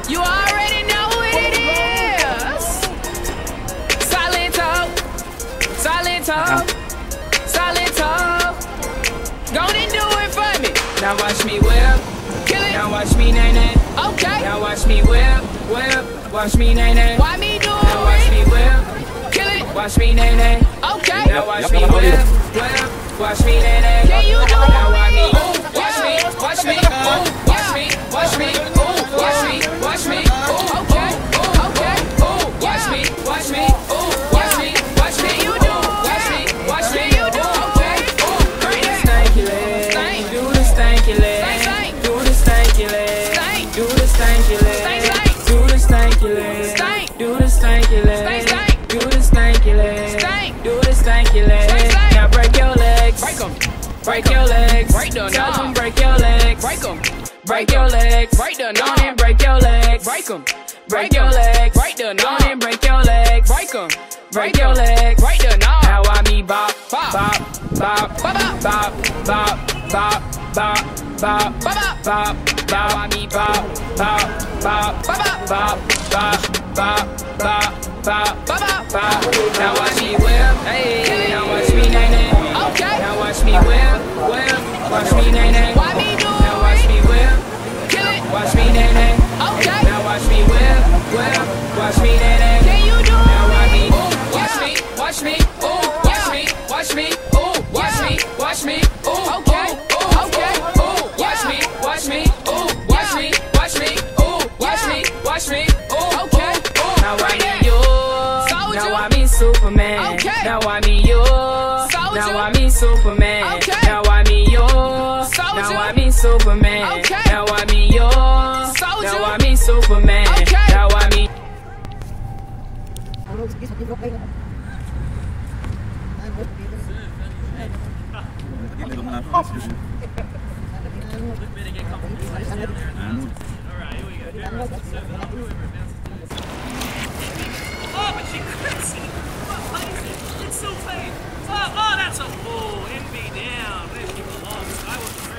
You already know what it is. Silent talk, silent talk, silent talk. Go and do it for me. Now watch me whip, kill it. Now watch me nay nay. Okay. Now watch me whip, whip. Watch me nay nay. Why me do it? Now watch me whip, kill it. Watch me nay nay. Okay. Now watch me whip, whip. Watch me nay nay. Can you do it? Now watch me, watch me, watch me, watch me, watch me, watch me, watch me. Okay, okay. Watch me, watch me, watch me, watch me. You do watch me, watch me. You do okay. Do the stanky leg, do the stanky leg, do the stanky leg, do the stanky leg, do the stanky leg, do the stanky leg, do the stanky leg, do the stanky leg. Now break your legs, break them, break your legs, break them, touch them, break your legs, break them, break your legs, break them, on and break your legs, break them, break your legs, break them, on and break your legs, break them, break your legs, break them. Now I me bop, bop, bop, bop, bop, bop, bop, bop, bop, bop, bop, bop. Now I me bop, bop, bop, bop, bop, bop, bop, bop, bop, bop, bop. Now watch me whip, hey. Now watch me nay nay. Okay. Now watch me whip, whip. Watch me nay nay. Why me do it? Now watch me whip, kill it. Watch me nay nay. Okay. Now watch me whip, whip. Watch me nay nay. Can you do it? Now watch me, watch me, watch me, watch me, watch me, watch me, watch me. Okay, okay. Watch me, watch me, watch me, watch me, watch me, watch me. Okay. Now I me you. Now I me Superman. Okay. Now I me you. Now I me Superman. Okay. Now I me you. Now I me Superman. Okay. Now I me you. Now I me Superman. Okay. Now I me. Oh, but she crits it! What is it? It's so fake! Oh, that's a... Oh, envy down. Where she belongs. I was